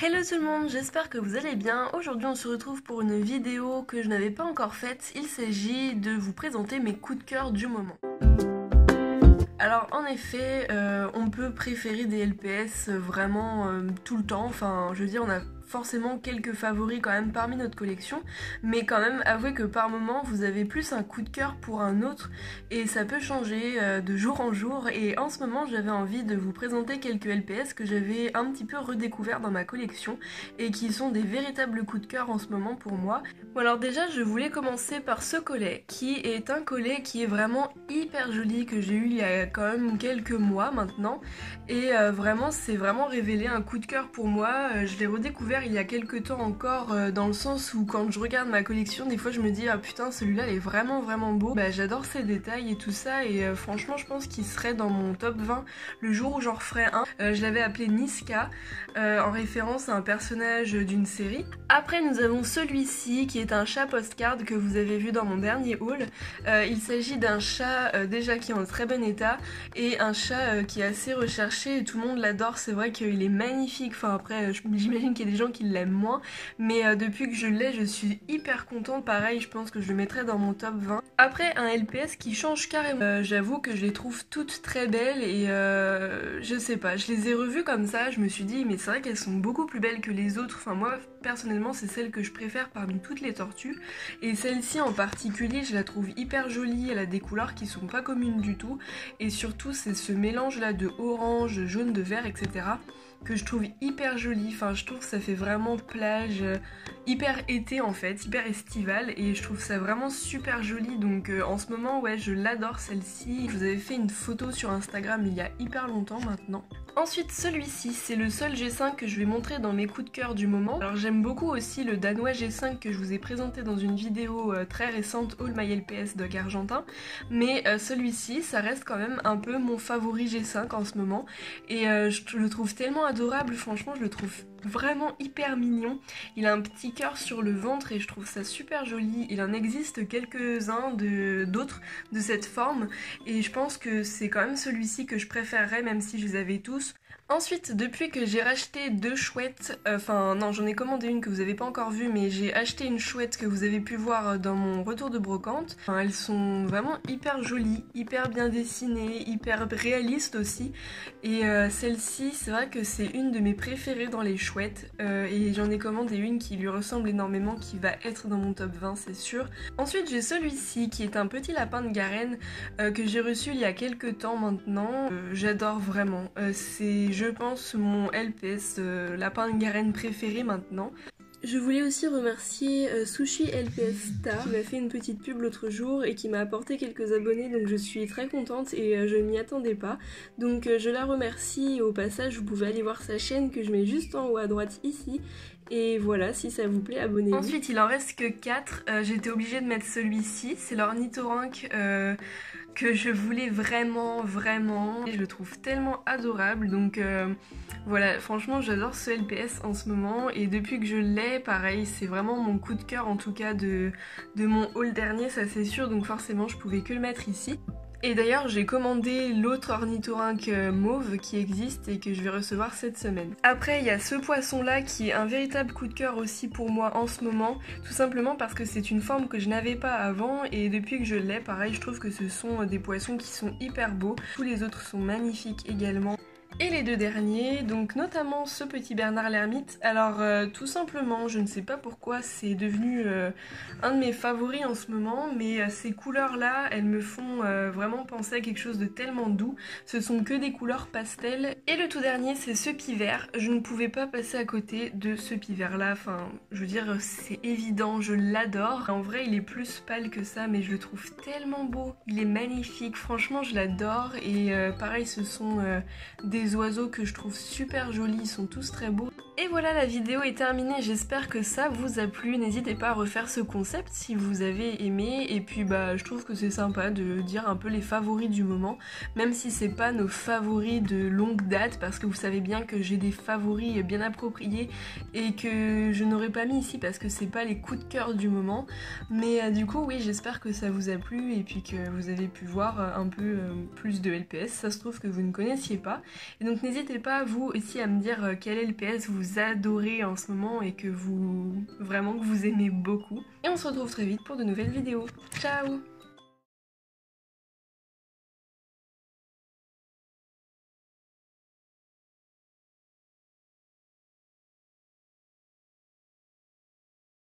Hello tout le monde, j'espère que vous allez bien. Aujourd'hui on se retrouve pour une vidéo que je n'avais pas encore faite. Il s'agit de vous présenter mes coups de cœur du moment. Alors en effet, on peut préférer des LPS vraiment tout le temps. Enfin, je veux dire, on a forcément quelques favoris quand même parmi notre collection, mais quand même avouez que par moment vous avez plus un coup de cœur pour un autre et ça peut changer de jour en jour. Et en ce moment j'avais envie de vous présenter quelques LPS que j'avais un petit peu redécouvert dans ma collection et qui sont des véritables coups de cœur en ce moment pour moi. Bon alors déjà je voulais commencer par ce collet qui est un collet qui est vraiment hyper joli, que j'ai eu il y a quand même quelques mois maintenant, et vraiment c'est vraiment révélé un coup de cœur pour moi. Je l'ai redécouvert il y a quelques temps encore, dans le sens où quand je regarde ma collection des fois je me dis ah putain celui-là il est vraiment beau. Bah j'adore ses détails et tout ça, et franchement je pense qu'il serait dans mon top 20 le jour où j'en referai un. Je l'avais appelé Niska en référence à un personnage d'une série. Après nous avons celui-ci qui est un chat postcard que vous avez vu dans mon dernier haul. Il s'agit d'un chat déjà qui est en très bon état et un chat qui est assez recherché et tout le monde l'adore. C'est vrai qu'il est magnifique, enfin après j'imagine qu'il y a des gens qui l'aiment moins, mais depuis que je l'ai je suis hyper contente. Pareil je pense que je le mettrai dans mon top 20. Après un LPS qui change carrément, j'avoue que je les trouve toutes très belles et je sais pas, je les ai revues comme ça, je me suis dit mais c'est vrai qu'elles sont beaucoup plus belles que les autres. Enfin moi personnellement c'est celle que je préfère parmi toutes les tortues, et celle-ci en particulier je la trouve hyper jolie. Elle a des couleurs qui sont pas communes du tout, et surtout c'est ce mélange là de orange, de jaune, de vert, etc. que je trouve hyper joli. Enfin je trouve que ça fait vraiment plage, hyper été en fait, hyper estival, et je trouve ça vraiment super joli. Donc en ce moment ouais je l'adore celle-ci. Je vous avais fait une photo sur Instagram il y a hyper longtemps maintenant. Ensuite celui-ci, c'est le seul G5 que je vais montrer dans mes coups de cœur du moment. Alors j'aime beaucoup aussi le danois G5 que je vous ai présenté dans une vidéo très récente, All My LPS Dog Argentin, mais celui-ci ça reste quand même un peu mon favori G5 en ce moment, et je le trouve tellement adorable. Franchement je le trouve vraiment hyper mignon. Il a un petit cœur sur le ventre et je trouve ça super joli. Il en existe quelques-uns d'autres de cette forme, et je pense que c'est quand même celui-ci que je préférerais même si je les avais tous. Ensuite, depuis que j'ai racheté deux chouettes, enfin non, j'en ai commandé une que vous avez pas encore vue, mais j'ai acheté une chouette que vous avez pu voir dans mon retour de brocante. Enfin, elles sont vraiment hyper jolies, hyper bien dessinées, hyper réalistes aussi. Et celle-ci, c'est vrai que c'est une de mes préférées dans les chouettes, et j'en ai commandé une qui lui ressemble énormément, qui va être dans mon top 20 c'est sûr. Ensuite j'ai celui-ci qui est un petit lapin de Garenne que j'ai reçu il y a quelques temps maintenant. J'adore vraiment, c'est je pense mon LPS lapin de Garenne préféré maintenant. Je voulais aussi remercier Sushi LPS Star qui m'a fait une petite pub l'autre jour et qui m'a apporté quelques abonnés, donc je suis très contente et je ne m'y attendais pas. Donc je la remercie, et au passage vous pouvez aller voir sa chaîne que je mets juste en haut à droite ici. Et voilà, si ça vous plaît, abonnez-vous. Ensuite, il en reste que 4. J'étais obligée de mettre celui-ci. C'est l'ornithorynque que je voulais vraiment. Et je le trouve tellement adorable. Donc voilà, franchement, j'adore ce LPS en ce moment. Et depuis que je l'ai, pareil, c'est vraiment mon coup de cœur en tout cas de mon haul dernier, ça c'est sûr. Donc forcément, je pouvais que le mettre ici. Et d'ailleurs j'ai commandé l'autre ornithorynque mauve qui existe et que je vais recevoir cette semaine. Après il y a ce poisson là qui est un véritable coup de cœur aussi pour moi en ce moment, tout simplement parce que c'est une forme que je n'avais pas avant, et depuis que je l'ai, pareil, je trouve que ce sont des poissons qui sont hyper beaux. Tous les autres sont magnifiques également. Et les deux derniers, donc notamment ce petit Bernard l'ermite. Alors tout simplement, je ne sais pas pourquoi c'est devenu un de mes favoris en ce moment, mais ces couleurs là, elles me font vraiment penser à quelque chose de tellement doux. Ce sont que des couleurs pastel. Et le tout dernier, c'est ce pivert. Je ne pouvais pas passer à côté de ce pivert là, enfin je veux dire c'est évident, je l'adore. En vrai il est plus pâle que ça, mais je le trouve tellement beau, il est magnifique, franchement je l'adore. Et pareil ce sont des oiseaux que je trouve super jolis, ils sont tous très beaux. Et voilà, la vidéo est terminée, j'espère que ça vous a plu. N'hésitez pas à refaire ce concept si vous avez aimé, et puis bah je trouve que c'est sympa de dire un peu les favoris du moment, même si c'est pas nos favoris de longue date, parce que vous savez bien que j'ai des favoris bien appropriés et que je n'aurais pas mis ici parce que c'est pas les coups de cœur du moment. Mais du coup oui, j'espère que ça vous a plu et puis que vous avez pu voir un peu plus de LPS, ça se trouve que vous ne connaissiez pas. Et donc n'hésitez pas vous aussi à me dire quel LPS vous vous adorez en ce moment et que vous aimez beaucoup. Et on se retrouve très vite pour de nouvelles vidéos. Ciao!